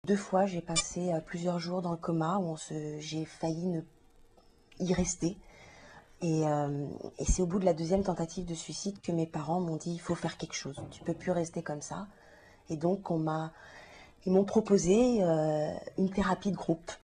2 fois, j'ai passé plusieurs jours dans le coma où j'ai failli ne y rester. Et c'est au bout de la 2e tentative de suicide que mes parents m'ont dit: «Il faut faire quelque chose, tu peux plus rester comme ça». Et donc ils m'ont proposé une thérapie de groupe.